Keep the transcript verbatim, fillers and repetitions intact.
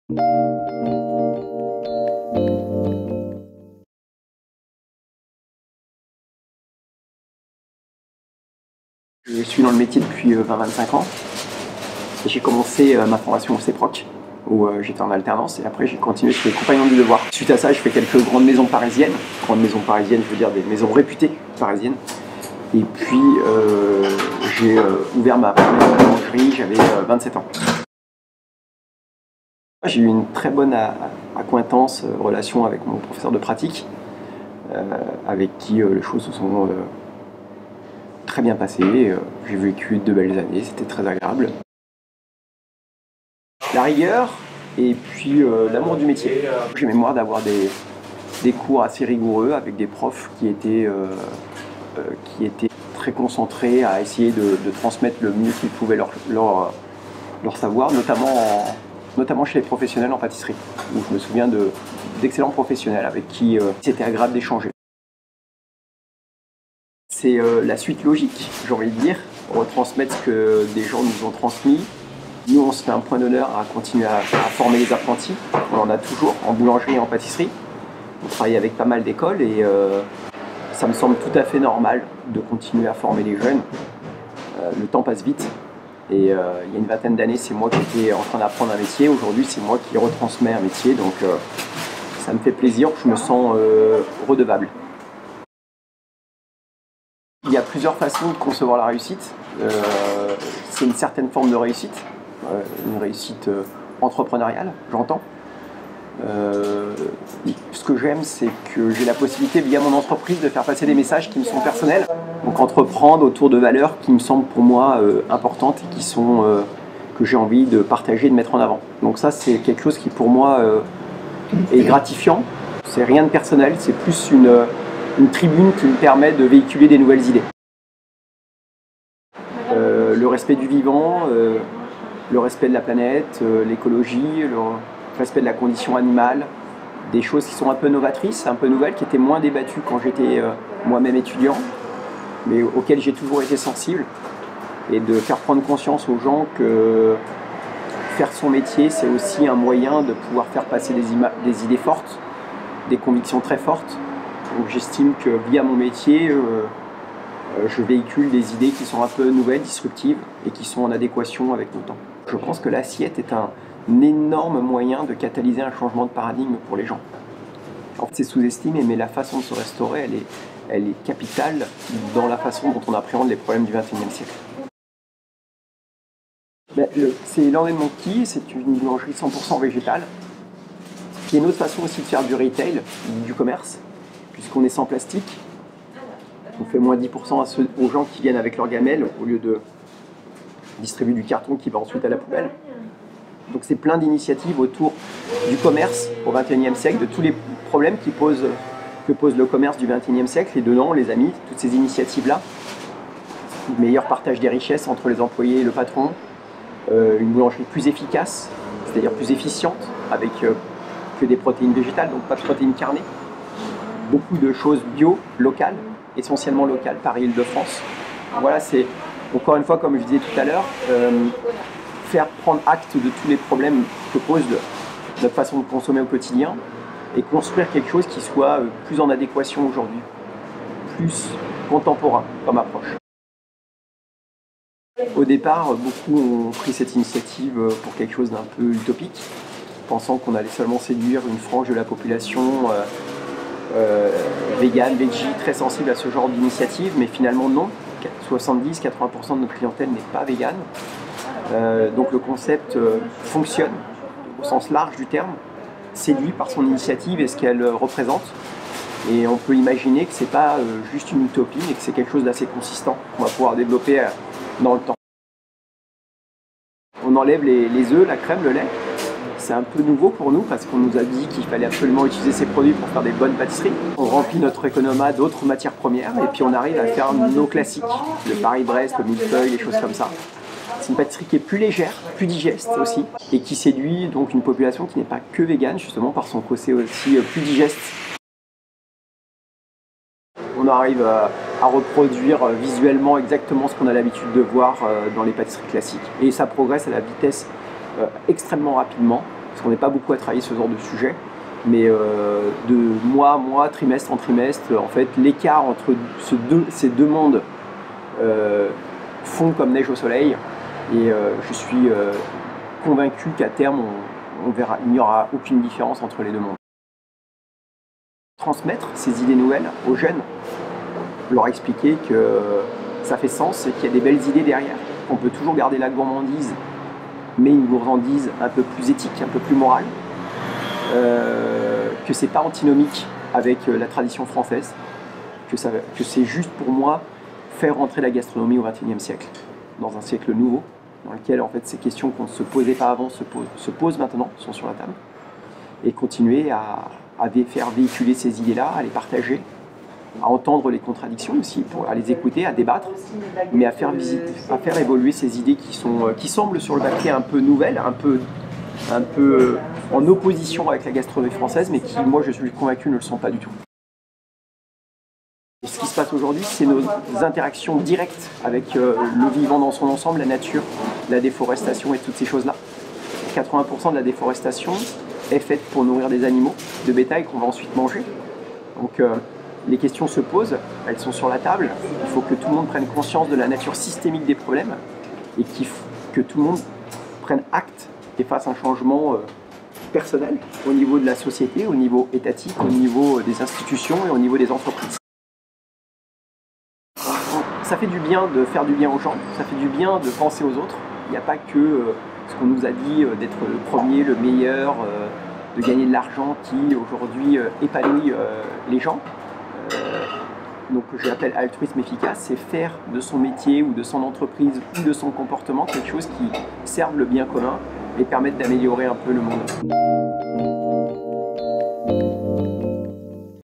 Je suis dans le métier depuis vingt à vingt-cinq ans. J'ai commencé ma formation au CEPROC, où j'étais en alternance, et après j'ai continué chez les Compagnons du Devoir. Suite à ça, je fais quelques grandes maisons parisiennes. Grandes maisons parisiennes, je veux dire des maisons réputées parisiennes. Et puis euh, j'ai euh, ouvert ma première boulangerie, j'avais euh, vingt-sept ans. J'ai eu une très bonne acquaintance, euh, relation avec mon professeur de pratique, euh, avec qui euh, les choses se sont euh, très bien passées. Euh, j'ai vécu de belles années, c'était très agréable. La rigueur et puis euh, l'amour du métier. J'ai mémoire d'avoir des, des cours assez rigoureux avec des profs qui étaient, euh, euh, qui étaient très concentrés à essayer de, de transmettre le mieux qu'ils pouvaient leur, leur, leur savoir, notamment, en, notamment chez les professionnels en pâtisserie, où je me souviens d'excellents professionnels avec qui euh, c'était agréable d'échanger. C'est euh, la suite logique, j'ai envie de dire, retransmettre ce que des gens nous ont transmis. Nous, on se fait un point d'honneur à continuer à, à former les apprentis. On en a toujours en boulangerie et en pâtisserie. On travaille avec pas mal d'écoles et euh, ça me semble tout à fait normal de continuer à former les jeunes. Euh, le temps passe vite et euh, il y a une vingtaine d'années, c'est moi qui étais en train d'apprendre un métier. Aujourd'hui, c'est moi qui retransmets un métier, donc euh, ça me fait plaisir, je me sens euh, redevable. Il y a plusieurs façons de concevoir la réussite. Euh, c'est une certaine forme de réussite. Euh, une réussite euh, entrepreneuriale, j'entends. Euh, ce que j'aime, c'est que j'ai la possibilité, via mon entreprise, de faire passer des messages qui me sont personnels. Donc entreprendre autour de valeurs qui me semblent pour moi euh, importantes et qui sont, euh, que j'ai envie de partager et de mettre en avant. Donc ça, c'est quelque chose qui pour moi euh, est gratifiant. C'est rien de personnel, c'est plus une, une tribune qui me permet de véhiculer des nouvelles idées. Euh, le respect du vivant, euh, le respect de la planète, euh, l'écologie, le respect de la condition animale, des choses qui sont un peu novatrices, un peu nouvelles, qui étaient moins débattues quand j'étais euh, moi-même étudiant, mais auxquelles j'ai toujours été sensible, et de faire prendre conscience aux gens que faire son métier, c'est aussi un moyen de pouvoir faire passer des, des idées fortes, des convictions très fortes. Donc j'estime que via mon métier, euh, je véhicule des idées qui sont un peu nouvelles, disruptives et qui sont en adéquation avec nos temps. Je pense que l'assiette est un, un énorme moyen de catalyser un changement de paradigme pour les gens. En fait, c'est sous-estimé, mais la façon de se restaurer, elle est, elle est capitale dans la façon dont on appréhende les problèmes du vingt et unième siècle. Ben, c'est Land and Monkey, c'est une boulangerie cent pour cent végétale, qui est une autre façon aussi de faire du retail, du commerce, puisqu'on est sans plastique. On fait moins dix pour cent à ceux, aux gens qui viennent avec leur gamelle au lieu de distribuer du carton qui va ensuite à la poubelle. Donc c'est plein d'initiatives autour du commerce au vingt et unième siècle, de tous les problèmes qui posent, que pose le commerce du vingt et unième siècle. Et dedans, les amis, toutes ces initiatives-là, meilleur partage des richesses entre les employés et le patron, euh, une boulangerie plus efficace, c'est-à-dire plus efficiente, avec euh, que des protéines végétales, donc pas de protéines carnées. Beaucoup de choses bio, locales, essentiellement locales, Paris-Île-de-France. Voilà, c'est encore une fois, comme je disais tout à l'heure, euh, faire prendre acte de tous les problèmes que pose de, notre façon de consommer au quotidien et construire quelque chose qui soit euh, plus en adéquation aujourd'hui, plus contemporain comme approche. Au départ, beaucoup ont pris cette initiative pour quelque chose d'un peu utopique, pensant qu'on allait seulement séduire une frange de la population euh, Euh, vegan, veggie, très sensible à ce genre d'initiative, mais finalement non, soixante-dix à quatre-vingts pour cent de notre clientèle n'est pas végane. Euh, donc le concept euh, fonctionne au sens large du terme, séduit par son initiative et ce qu'elle euh, représente. Et on peut imaginer que c'est pas euh, juste une utopie, mais que c'est quelque chose d'assez consistant qu'on va pouvoir développer euh, dans le temps. On enlève les, les œufs, la crème, le lait. C'est un peu nouveau pour nous parce qu'on nous a dit qu'il fallait absolument utiliser ces produits pour faire des bonnes pâtisseries. On remplit notre économat d'autres matières premières et puis on arrive à faire nos classiques, le Paris-Brest, le millefeuille, des choses comme ça. C'est une pâtisserie qui est plus légère, plus digeste aussi et qui séduit donc une population qui n'est pas que végane justement par son côté aussi plus digeste. On arrive à, à reproduire visuellement exactement ce qu'on a l'habitude de voir dans les pâtisseries classiques et ça progresse à la vitesse euh, extrêmement rapidement. parce qu'on n'est pas beaucoup à travailler ce genre de sujet, mais euh, de mois en mois, trimestre en trimestre, en fait, l'écart entre ce deux, ces deux mondes euh, fond comme neige au soleil, et euh, je suis euh, convaincu qu'à terme, on, on verra, il n'y aura aucune différence entre les deux mondes. Transmettre ces idées nouvelles aux jeunes, leur expliquer que ça fait sens et qu'il y a des belles idées derrière, qu'on peut toujours garder la gourmandise, mais une gourmandise un peu plus éthique, un peu plus morale, euh, que c'est pas antinomique avec la tradition française, que, ça, que c'est juste pour moi faire rentrer la gastronomie au vingt et unième siècle, dans un siècle nouveau, dans lequel en fait ces questions qu'on ne se posait pas avant se posent, se posent maintenant, sont sur la table, et continuer à, à faire véhiculer ces idées-là, à les partager, à entendre les contradictions aussi, pour, à les écouter, à débattre, mais à faire, visiter, à faire évoluer ces idées qui, sont, qui semblent sur le papier un peu nouvelles, un peu, un peu en opposition avec la gastronomie française, mais qui, moi je suis convaincu, ne le sont pas du tout. Et ce qui se passe aujourd'hui, c'est nos interactions directes avec euh, le vivant dans son ensemble, la nature, la déforestation et toutes ces choses-là. quatre-vingts pour cent de la déforestation est faite pour nourrir des animaux de bétail qu'on va ensuite manger. Donc euh, les questions se posent, elles sont sur la table. Il faut que tout le monde prenne conscience de la nature systémique des problèmes et que tout le monde prenne acte et fasse un changement euh, personnel au niveau de la société, au niveau étatique, au niveau des institutions et au niveau des entreprises. Ça fait du bien de faire du bien aux gens, ça fait du bien de penser aux autres. Il n'y a pas que euh, ce qu'on nous a dit euh, d'être le premier, le meilleur, euh, de gagner de l'argent qui aujourd'hui euh, épanouit euh, les gens. Euh, donc j'appelle altruisme efficace, c'est faire de son métier ou de son entreprise ou de son comportement quelque chose qui serve le bien commun et permette d'améliorer un peu le monde.